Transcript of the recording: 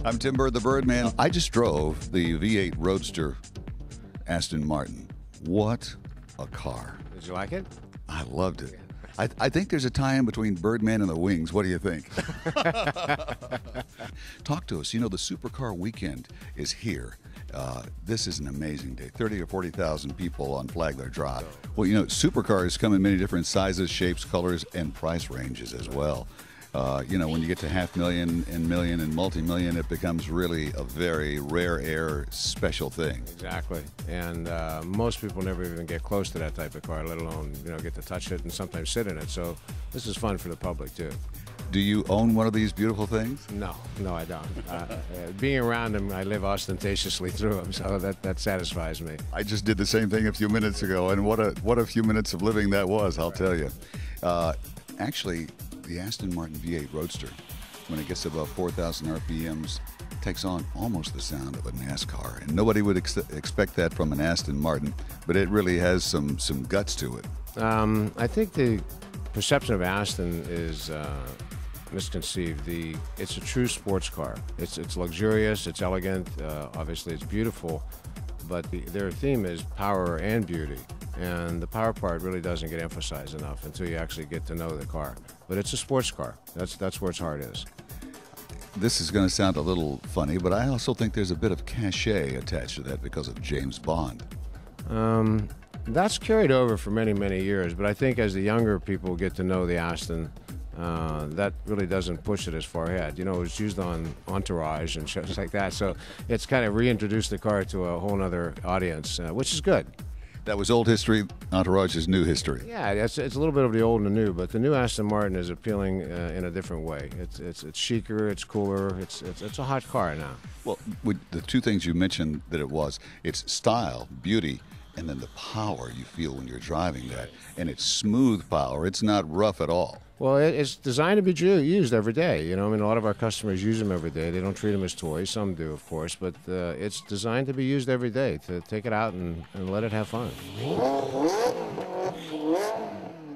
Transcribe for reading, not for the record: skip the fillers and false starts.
I'm Tim Bird, the Birdman. I just drove the V8 Roadster Aston Martin. What a car. Did you like it? I loved it. I think there's a tie-in between Birdman and the Wings. What do you think? Talk to us. You know, the Supercar Weekend is here. This is an amazing day. 30 or 40,000 people on Flagler Drive. Well, you know, supercars come in many different sizes, shapes, colors, and price ranges as well. You know, when you get to $500,000 and million and multi-million, it becomes really a very rare air special thing. Exactly. And most people never even get close to that type of car, let alone, you know, get to touch it and sometimes sit in it. So this is fun for the public, too. Do you own one of these beautiful things? No, I don't. Being around them, I live ostentatiously through them, so that satisfies me. I just did the same thing a few minutes ago, and what a few minutes of living that was, I'll tell you. Actually, the Aston Martin V8 Roadster, when it gets above 4,000 RPMs, takes on almost the sound of a NASCAR. And nobody would expect that from an Aston Martin, but it really has some guts to it. I think the perception of Aston is misconceived. It's a true sports car. It's luxurious, it's elegant, obviously it's beautiful, but their theme is power and beauty. And the power part really doesn't get emphasized enough until you actually get to know the car. But it's a sports car. That's where its heart is. This is going to sound a little funny, but I also think there's a bit of cachet attached to that because of James Bond. That's carried over for many, many years, but I think as the younger people get to know the Aston, that really doesn't push it as far ahead. You know, it's used on Entourage and shows like that, so it's kind of reintroduced the car to a whole other audience, which is good. That was old history. Entourage is new history. Yeah, it's a little bit of the old and the new, but the new Aston Martin is appealing in a different way. It's chicer, it's cooler, it's a hot car now. Well, the two things you mentioned that it's style, beauty, and then the power you feel when you're driving that. And it's smooth power. It's not rough at all. Well, it's designed to be used every day. You know, I mean, a lot of our customers use them every day. They don't treat them as toys. Some do, of course, but it's designed to be used every day, to take it out and let it have fun.